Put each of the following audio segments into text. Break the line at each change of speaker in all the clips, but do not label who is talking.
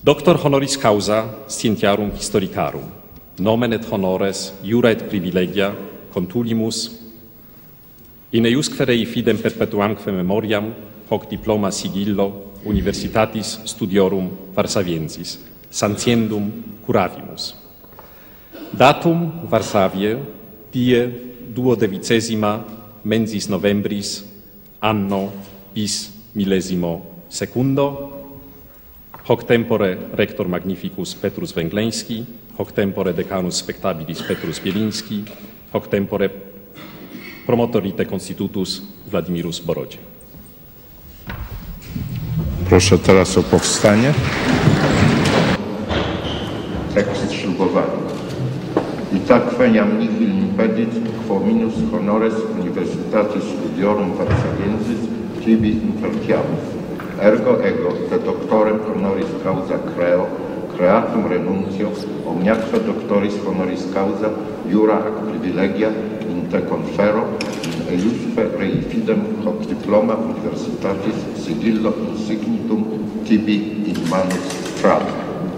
Doctor honoris causa scientiarum historicarum, nomen et honores, iura et privilegia, contulimus, in eiusque rei fidem perpetuamque memoriam, hoc diploma sigillo Universitatis Studiorum Varsaviensis, sanciendum curavimus. Datum Varsavie, die 12ª mensis novembris, anno bis millesimo secundo, hoc tempore rector magnificus Petrus Węgleński, hoc tempore decanus spectabilis Petrus Bieliński, hoc tempore promotorite constitutus Wladimirus Borodzie.
Proszę teraz o powstanie.
Tekst ślubowania. I tak veniam nihil impedit quo minus honores Universitatis Studiorum Varsaviensis tibi impartiamus. Ergo ego de doctorem honoris causa creo, creatum renuncio, omniaque doctoris honoris causa, iura ac privilegia, in te confero, in eiusque rei fidem hoc diploma Universitatis sigillo insignitum tibi in manus trabit.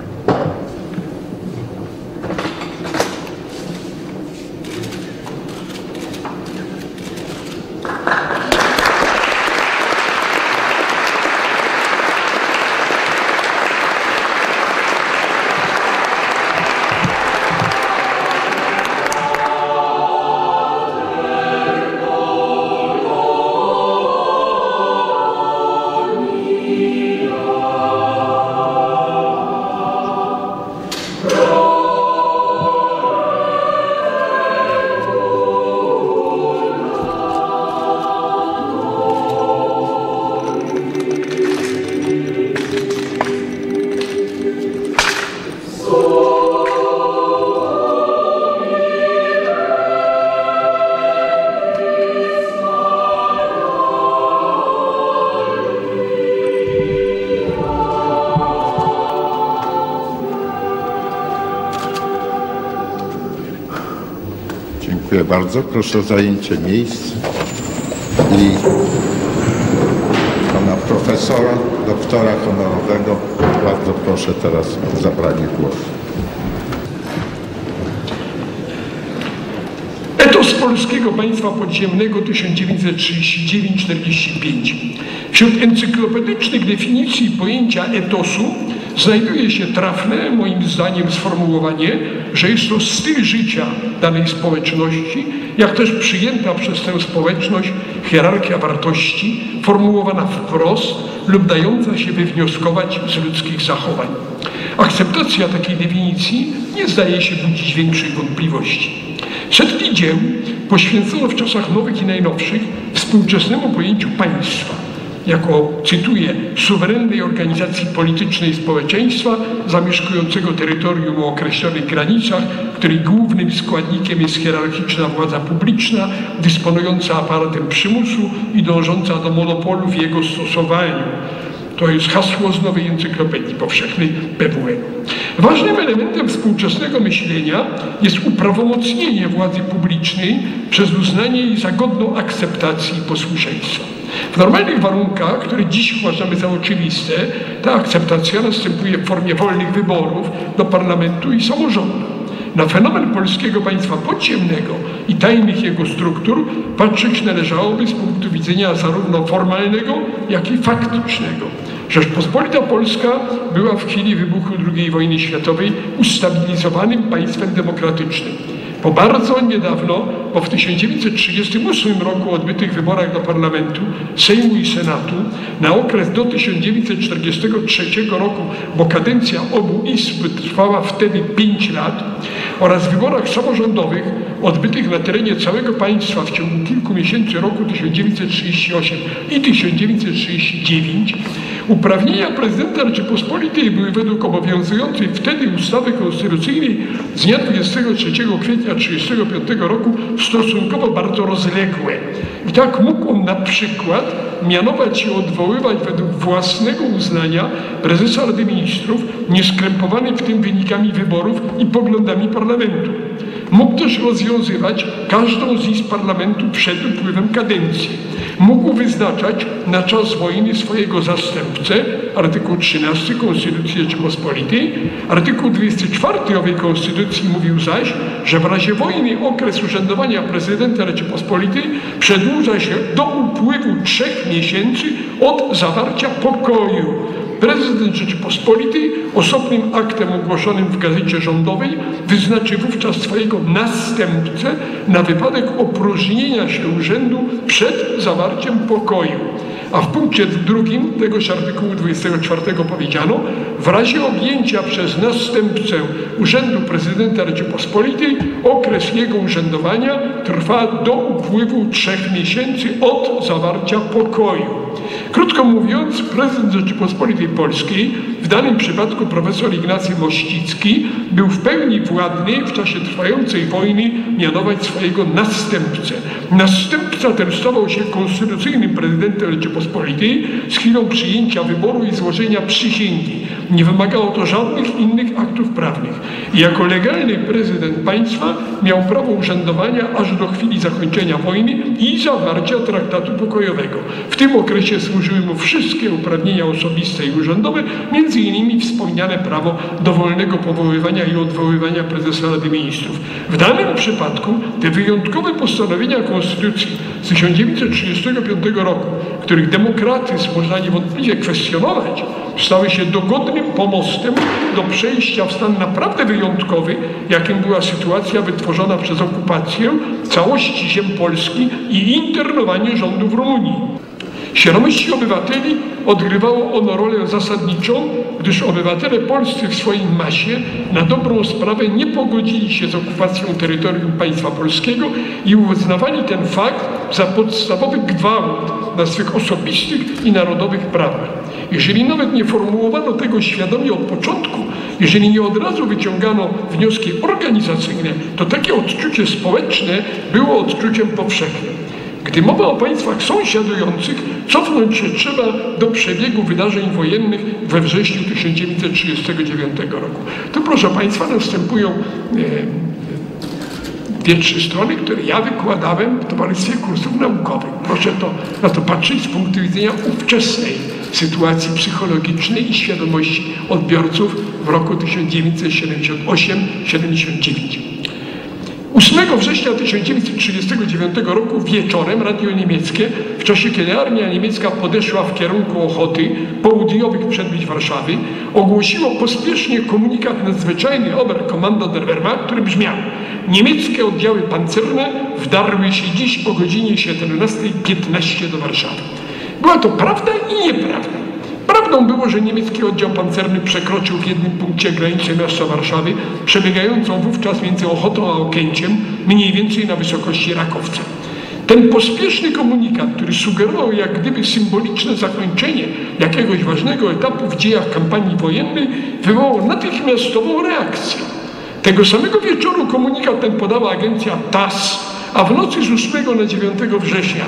Dziękuję bardzo. Proszę o zajęcie miejsc i pana profesora, doktora honorowego. Bardzo proszę teraz o zabranie głosu.
Etos Polskiego Państwa Podziemnego 1939-45. Wśród encyklopedycznych definicji pojęcia etosu znajduje się trafne, moim zdaniem, sformułowanie, że jest to styl życia danej społeczności, jak też przyjęta przez tę społeczność hierarchia wartości, formułowana wprost lub dająca się wywnioskować z ludzkich zachowań. Akceptacja takiej definicji nie zdaje się budzić większych wątpliwości. Setki dzieł poświęcono w czasach nowych i najnowszych współczesnemu pojęciu państwa, jako, cytuję, suwerennej organizacji politycznej społeczeństwa zamieszkującego terytorium o określonych granicach, której głównym składnikiem jest hierarchiczna władza publiczna, dysponująca aparatem przymusu i dążąca do monopolu w jego stosowaniu. To jest hasło z Nowej Encyklopedii Powszechnej PWN. Ważnym elementem współczesnego myślenia jest uprawomocnienie władzy publicznej przez uznanie jej za godną akceptacji i posłuszeństwa. W normalnych warunkach, które dziś uważamy za oczywiste, ta akceptacja następuje w formie wolnych wyborów do parlamentu i samorządu. Na fenomen polskiego państwa podziemnego i tajnych jego struktur patrzeć należałoby z punktu widzenia zarówno formalnego, jak i faktycznego. Rzeczpospolita Polska była w chwili wybuchu II wojny światowej ustabilizowanym państwem demokratycznym. Po bardzo niedawno, bo w 1938 roku odbytych wyborach do Parlamentu, Sejmu i Senatu na okres do 1943 roku, bo kadencja obu izb trwała wtedy 5 lat, oraz wyborach samorządowych odbytych na terenie całego państwa w ciągu kilku miesięcy roku 1938 i 1939, uprawnienia prezydenta Rzeczypospolitej były według obowiązującej wtedy ustawy konstytucyjnej z dnia 23 kwietnia 1935 roku stosunkowo bardzo rozległe. I tak mógł on na przykład mianować i odwoływać według własnego uznania prezesa Rady Ministrów, nieskrępowany w tym wynikami wyborów i poglądami parlamentu. Mógł też rozwiązywać każdą z izb parlamentu przed upływem kadencji. Mógł wyznaczać na czas wojny swojego zastępcę, artykuł 13 Konstytucji Rzeczypospolitej. Artykuł 24 owej Konstytucji mówił zaś, że w razie wojny okres urzędowania prezydenta Rzeczypospolitej przedłuża się do upływu 3 miesięcy od zawarcia pokoju. Prezydent Rzeczypospolitej osobnym aktem ogłoszonym w gazecie rządowej wyznaczy wówczas swojego następcę na wypadek opróżnienia się urzędu przed zawarciem pokoju. A w punkcie 2 tegoż artykułu 24 powiedziano, w razie objęcia przez następcę urzędu prezydenta Rzeczypospolitej okres jego urzędowania trwa do upływu 3 miesięcy od zawarcia pokoju. Krótko mówiąc, prezydent Rzeczypospolitej Polskiej, w danym przypadku profesor Ignacy Mościcki, był w pełni władny w czasie trwającej wojny mianować swojego następcę. Następca ten stawał się konstytucyjnym prezydentem Rzeczypospolitej z chwilą przyjęcia wyboru i złożenia przysięgi. Nie wymagało to żadnych innych aktów prawnych. I jako legalny prezydent państwa miał prawo urzędowania aż do chwili zakończenia wojny i zawarcia traktatu pokojowego. W tym okresie służyły mu wszystkie uprawnienia osobiste i urzędowe, między innymi wspomniane prawo do wolnego powoływania i odwoływania prezesa Rady Ministrów. W danym przypadku te wyjątkowe postanowienia Konstytucji z 1935 roku, których demokratyzm można niewątpliwie kwestionować, stały się dogodnym pomostem do przejścia w stan naprawdę wyjątkowy, jakim była sytuacja wytworzona przez okupację całości ziem Polski i internowanie rządu w Rumunii. Świadomości obywateli odgrywało ono rolę zasadniczą, gdyż obywatele polscy w swojej masie na dobrą sprawę nie pogodzili się z okupacją terytorium państwa polskiego i uznawali ten fakt za podstawowy gwałt na swych osobistych i narodowych prawach. Jeżeli nawet nie formułowano tego świadomie od początku, jeżeli nie od razu wyciągano wnioski organizacyjne, to takie odczucie społeczne było odczuciem powszechnym. Gdy mowa o państwach sąsiadujących, cofnąć się trzeba do przebiegu wydarzeń wojennych we wrześniu 1939 roku. Tu, proszę Państwa, następują 2-3 strony, które ja wykładałem w Towarzystwie Kursów Naukowych. Proszę na to patrzeć z punktu widzenia ówczesnej sytuacji psychologicznej i świadomości odbiorców w roku 1978-79. 8 września 1939 roku wieczorem radio niemieckie, w czasie kiedy armia niemiecka podeszła w kierunku Ochoty, południowych przedmieść Warszawy, ogłosiło pospiesznie komunikat nadzwyczajny Oberkommando der Wehrmacht, który brzmiał: niemieckie oddziały pancerne wdarły się dziś o godzinie 17:15 do Warszawy. Była to prawda i nieprawda. Prawdą było, że niemiecki oddział pancerny przekroczył w jednym punkcie granicę miasta Warszawy, przebiegającą wówczas między Ochotą a Okęciem, mniej więcej na wysokości Rakowca. Ten pospieszny komunikat, który sugerował jak gdyby symboliczne zakończenie jakiegoś ważnego etapu w dziejach kampanii wojennej, wywołał natychmiastową reakcję. Tego samego wieczoru komunikat ten podała agencja TASS, a w nocy z 8 na 9 września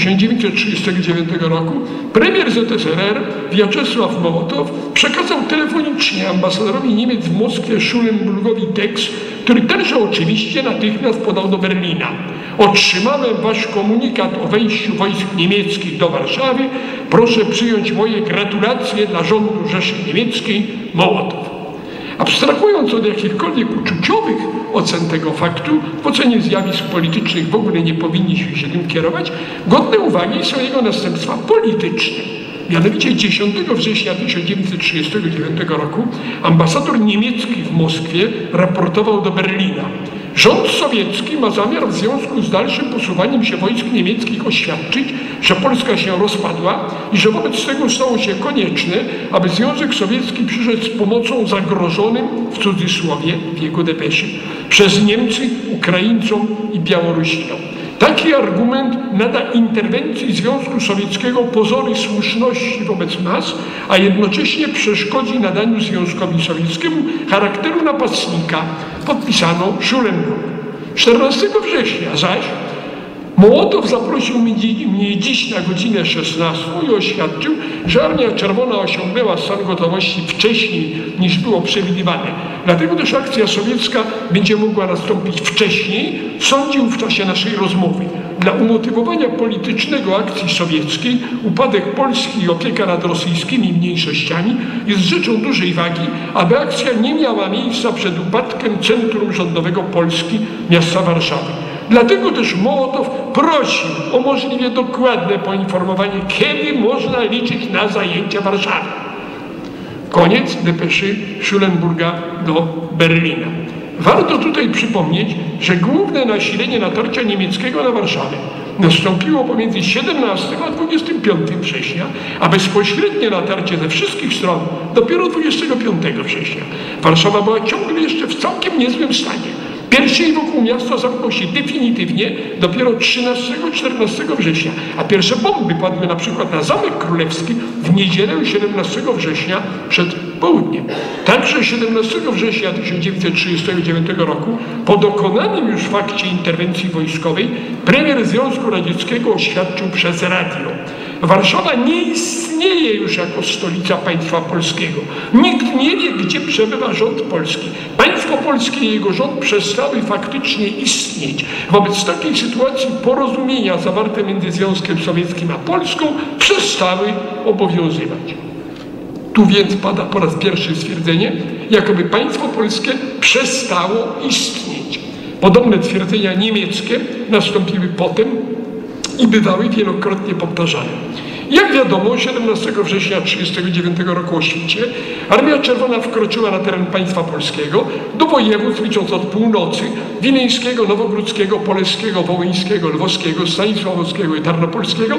1939 roku premier ZSRR Wiaczesław Mołotow przekazał telefonicznie ambasadorowi Niemiec w Moskwie Schulenburgowi tekst, który tenże oczywiście natychmiast podał do Berlina. Otrzymałem wasz komunikat o wejściu wojsk niemieckich do Warszawy. Proszę przyjąć moje gratulacje dla rządu Rzeszy Niemieckiej, Mołotow. Abstrahując od jakichkolwiek uczuciowych ocen tego faktu, w ocenie zjawisk politycznych w ogóle nie powinniśmy się tym kierować, godne uwagi są jego następstwa polityczne. Mianowicie 10 września 1939 roku ambasador niemiecki w Moskwie raportował do Berlina: rząd sowiecki ma zamiar w związku z dalszym posuwaniem się wojsk niemieckich oświadczyć, że Polska się rozpadła i że wobec tego stało się konieczne, aby Związek Sowiecki przyszedł z pomocą zagrożonym, w cudzysłowie, w jego depeszy, przez Niemcy, Ukraińcom i Białorusinom. Taki argument nada interwencji Związku Sowieckiego pozory słuszności wobec nas, a jednocześnie przeszkodzi nadaniu Związkowi Sowieckiemu charakteru napastnika. Podpisano Schulenburg. 14 września zaś Mołotow zaprosił mnie dziś na godzinę 16 i oświadczył, że Armia Czerwona osiągnęła stan gotowości wcześniej niż było przewidywane. Dlatego też akcja sowiecka będzie mogła nastąpić wcześniej, sądził w czasie naszej rozmowy. Dla umotywowania politycznego akcji sowieckiej upadek Polski i opieka nad rosyjskimi mniejszościami jest rzeczą dużej wagi, aby akcja nie miała miejsca przed upadkiem centrum rządowego Polski, miasta Warszawy. Dlatego też Mołotow prosił o możliwie dokładne poinformowanie, kiedy można liczyć na zajęcie Warszawy. Koniec depeszy Schulenburga do Berlina. Warto tutaj przypomnieć, że główne nasilenie natarcia niemieckiego na Warszawę nastąpiło pomiędzy 17 a 25 września, a bezpośrednie natarcie ze wszystkich stron dopiero 25 września. Warszawa była ciągle jeszcze w całkiem niezłym stanie. Pierścień wokół miasta zamknął się definitywnie dopiero 13-14 września, a pierwsze bomby padły na przykład na Zamek Królewski w niedzielę 17 września przed południem. Także 17 września 1939 roku, po dokonanym już fakcie interwencji wojskowej, premier Związku Radzieckiego oświadczył przez radio: Warszawa nie istnieje już jako stolica państwa polskiego. Nikt nie wie, gdzie przebywa rząd polski. Państwo polskie i jego rząd przestały faktycznie istnieć. Wobec takiej sytuacji porozumienia zawarte między Związkiem Sowieckim a Polską przestały obowiązywać. Tu więc pada po raz pierwszy stwierdzenie, jakoby państwo polskie przestało istnieć. Podobne twierdzenia niemieckie nastąpiły potem i bywały wielokrotnie powtarzane. Jak wiadomo, 17 września 1939 roku o świcie Armia Czerwona wkroczyła na teren państwa polskiego do województw, licząc od północy, wileńskiego, nowogródzkiego, poleskiego, wołyńskiego, lwowskiego, stanisławowskiego i tarnopolskiego,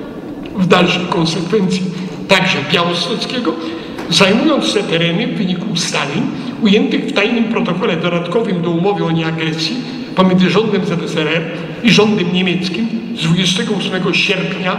w dalszej konsekwencji także białostockiego, zajmując te tereny w wyniku ustaleń ujętych w tajnym protokole dodatkowym do umowy o nieagresji pomiędzy rządem ZSRR i rządem niemieckim z 28 sierpnia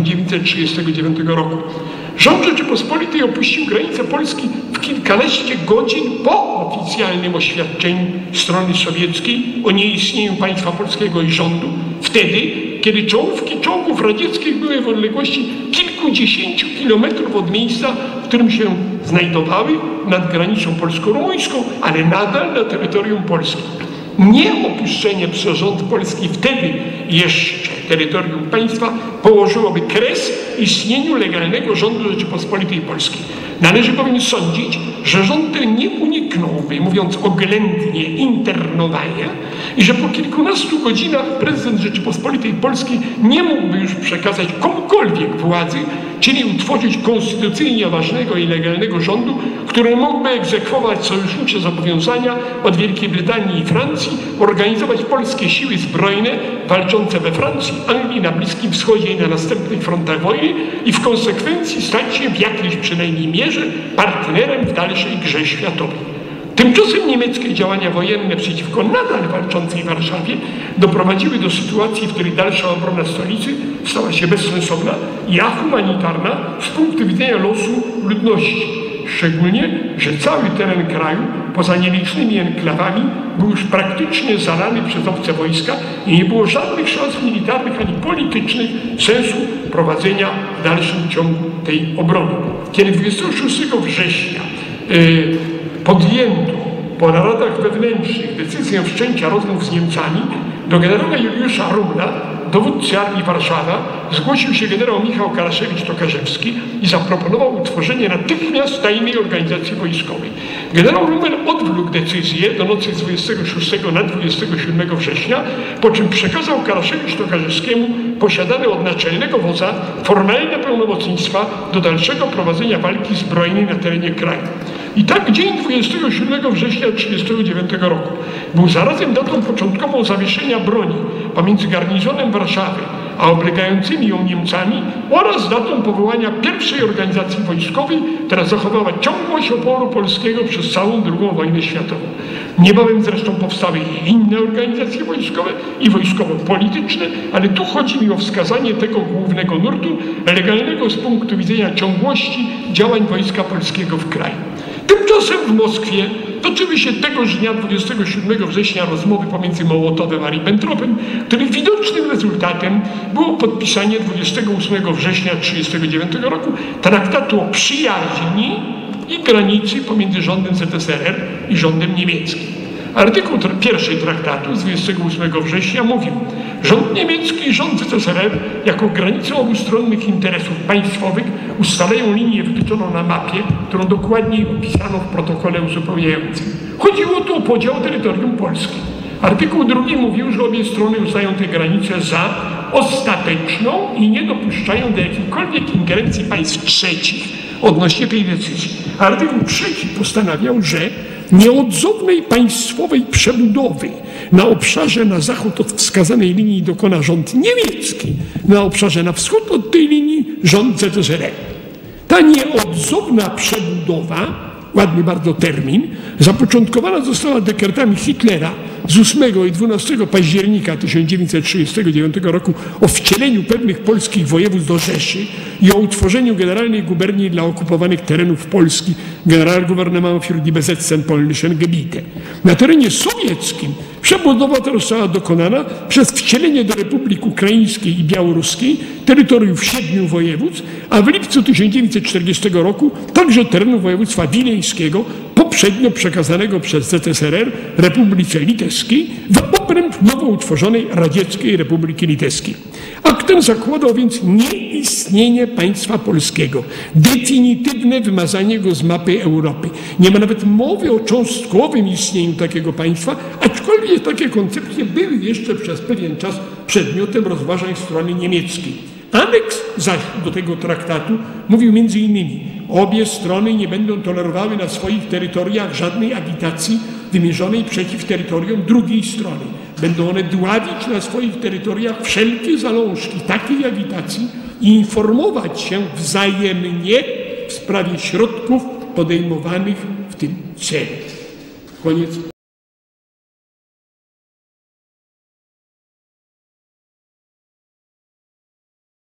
1939 roku. Rząd Rzeczypospolitej opuścił granicę Polski w kilkanaście godzin po oficjalnym oświadczeniu strony sowieckiej o nieistnieniu państwa polskiego i rządu, wtedy, kiedy czołówki czołgów radzieckich były w odległości kilkudziesięciu kilometrów od miejsca, w którym się znajdowały, nad granicą polsko-rumuńską, ale nadal na terytorium Polski. Nieopuszczenie przez rząd polski wtedy jeszcze terytorium państwa położyłoby kres istnieniu legalnego rządu Rzeczypospolitej Polskiej. Należy bowiem sądzić, że rząd ten nie uniknąłby, mówiąc oględnie, internowania i że po kilkunastu godzinach prezydent Rzeczypospolitej Polskiej nie mógłby już przekazać komukolwiek władzy, czyli utworzyć konstytucyjnie ważnego i legalnego rządu, który mógłby egzekwować sojusznicze zobowiązania od Wielkiej Brytanii i Francji, organizować polskie siły zbrojne walczące we Francji, Anglii, na Bliskim Wschodzie i na następnych frontach wojny i w konsekwencji stać się w jakiejś przynajmniej mierze partnerem w dalszej grze światowej. Tymczasem niemieckie działania wojenne przeciwko nadal walczącej Warszawie doprowadziły do sytuacji, w której dalsza obrona stolicy stała się bezsensowna i ahumanitarna z punktu widzenia losu ludności. Szczególnie, że cały teren kraju, poza nielicznymi enklawami, był już praktycznie zalany przez obce wojska i nie było żadnych szans militarnych ani politycznych sensu prowadzenia w dalszym ciągu tej obrony. Kiedy 26 września podjęto po naradach wewnętrznych decyzję wszczęcia rozmów z Niemcami, do generała Juliusza Rumla, dowódcy Armii Warszawa, zgłosił się generał Michał Karaszewicz-Tokarzewski i zaproponował utworzenie natychmiast tajnej organizacji wojskowej. Generał Rummel odwlókł decyzję do nocy z 26 na 27 września, po czym przekazał Karaszewicz-Tokarzewskiemu posiadane od naczelnego wodza formalne pełnomocnictwa do dalszego prowadzenia walki zbrojnej na terenie kraju. I tak dzień 27 września 1939 roku był zarazem datą początkową zawieszenia broni pomiędzy garnizonem Warszawy a oblegającymi ją Niemcami oraz datą powołania pierwszej organizacji wojskowej, która zachowała ciągłość oporu polskiego przez całą II wojnę światową. Niebawem zresztą powstały inne organizacje wojskowe i wojskowo-polityczne, ale tu chodzi mi o wskazanie tego głównego nurtu legalnego z punktu widzenia ciągłości działań Wojska Polskiego w kraju. Tymczasem w Moskwie Toczyły się tegoż dnia 27 września rozmowy pomiędzy Mołotowem a Ribbentropem, których widocznym rezultatem było podpisanie 28 września 1939 roku traktatu o przyjaźni i granicy pomiędzy rządem ZSRR i rządem niemieckim. Artykuł 1 traktatu z 28 września mówił: rząd niemiecki i rząd ZSRR jako granicę obustronnych interesów państwowych ustalają linię wytyczoną na mapie, którą dokładniej opisano w protokole uzupełniającym. Chodziło tu o podział terytorium Polski. Artykuł 2 mówił, że obie strony uznają tę granicę za ostateczną i nie dopuszczają do jakiejkolwiek ingerencji państw trzecich odnośnie tej decyzji. Artykuł 3 postanawiał, że nieodzownej państwowej przebudowy na obszarze na zachód od wskazanej linii dokona rząd niemiecki, na obszarze na wschód od tej linii rząd ZSRR. Ta nieodzowna przebudowa, ładny bardzo termin, zapoczątkowana została dekretami Hitlera z 8 i 12 października 1939 roku o wcieleniu pewnych polskich województw do Rzeszy i o utworzeniu Generalnej Guberni dla okupowanych terenów Polski, Generalgouvernement für die besetzten polnischen Gebiete. Na terenie sowieckim przebudowa ta została dokonana przez wcielenie do Republik Ukraińskiej i Białoruskiej terytoriów 7 województw, a w lipcu 1940 roku także terenu województwa wileńskiego, poprzednio przekazanego przez ZSRR Republice Litewskiej w obręb nowo utworzonej Radzieckiej Republiki Litewskiej. Akt ten zakładał więc nieistnienie państwa polskiego, definitywne wymazanie go z mapy Europy. Nie ma nawet mowy o cząstkowym istnieniu takiego państwa, aczkolwiek takie koncepcje były jeszcze przez pewien czas przedmiotem rozważań strony niemieckiej. Aneks zaś do tego traktatu mówił m.in. obie strony nie będą tolerowały na swoich terytoriach żadnej agitacji wymierzonej przeciw terytorium drugiej strony. Będą one dławić na swoich terytoriach wszelkie zalążki takiej agitacji i informować się wzajemnie w sprawie środków podejmowanych w tym celu. Koniec